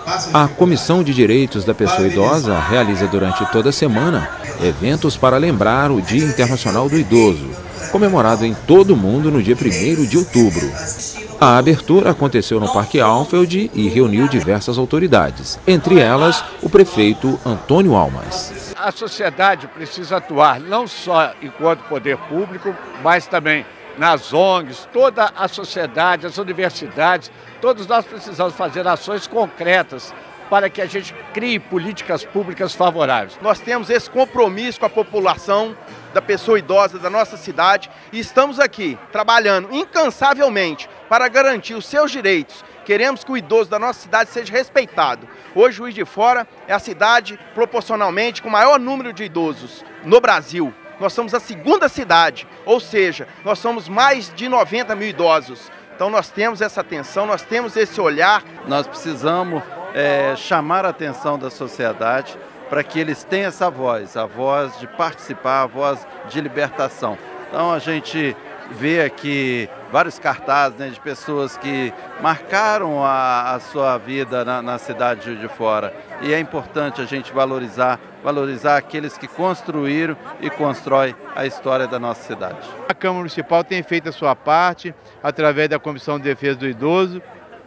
A Comissão de Direitos da Pessoa Idosa realiza durante toda a semana eventos para lembrar o Dia Internacional do Idoso, comemorado em todo o mundo no dia 1º de outubro. A abertura aconteceu no Parque Alfeld e reuniu diversas autoridades, entre elas o prefeito Antônio Almas. A sociedade precisa atuar não só enquanto poder público, mas também nas ONGs, toda a sociedade, as universidades, todos nós precisamos fazer ações concretas para que a gente crie políticas públicas favoráveis. Nós temos esse compromisso com a população da pessoa idosa da nossa cidade e estamos aqui trabalhando incansavelmente para garantir os seus direitos. Queremos que o idoso da nossa cidade seja respeitado. Hoje, Juiz de Fora é a cidade proporcionalmente com o maior número de idosos no Brasil. Nós somos a segunda cidade, ou seja, nós somos mais de 90 mil idosos. Então nós temos essa atenção, nós temos esse olhar. Nós precisamos chamar a atenção da sociedade para que eles tenham essa voz, a voz de participar, a voz de libertação. Então a gente vê aqui vários cartazes, né, de pessoas que marcaram a sua vida na cidade de Juiz de Fora. E é importante a gente valorizar aqueles que construíram e constroem a história da nossa cidade. A Câmara Municipal tem feito a sua parte através da Comissão de Defesa do Idoso.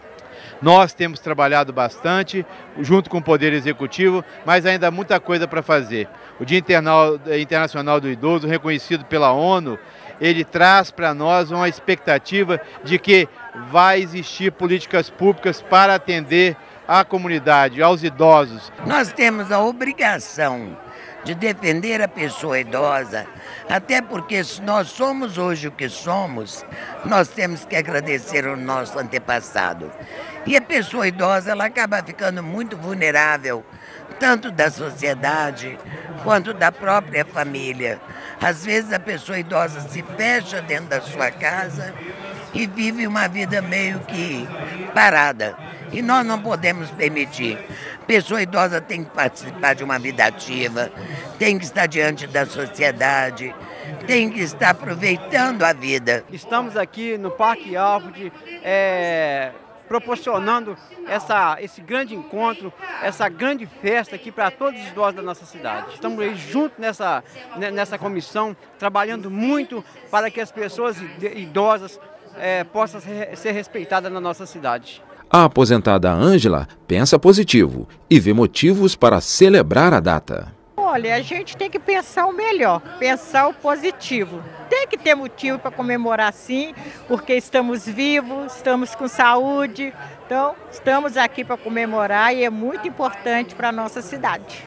Nós temos trabalhado bastante junto com o Poder Executivo, mas ainda há muita coisa para fazer. O Dia Internacional do Idoso, reconhecido pela ONU, ele traz para nós uma expectativa de que vai existir políticas públicas para atender à comunidade, aos idosos. Nós temos a obrigação de defender a pessoa idosa, até porque se nós somos hoje o que somos, nós temos que agradecer ao nosso antepassado. E a pessoa idosa, ela acaba ficando muito vulnerável, tanto da sociedade quanto da própria família. Às vezes a pessoa idosa se fecha dentro da sua casa e vive uma vida meio que parada. E nós não podemos permitir. A pessoa idosa tem que participar de uma vida ativa, tem que estar diante da sociedade, tem que estar aproveitando a vida. Estamos aqui no Parque Alfeld, proporcionando esse grande encontro, essa grande festa aqui para todos os idosos da nossa cidade. Estamos aí juntos nessa comissão, trabalhando muito para que as pessoas idosas possam ser respeitadas na nossa cidade. A aposentada Ângela pensa positivo e vê motivos para celebrar a data. Olha, a gente tem que pensar o melhor, pensar o positivo. Tem que ter motivo para comemorar sim, porque estamos vivos, estamos com saúde. Então, estamos aqui para comemorar e é muito importante para a nossa cidade.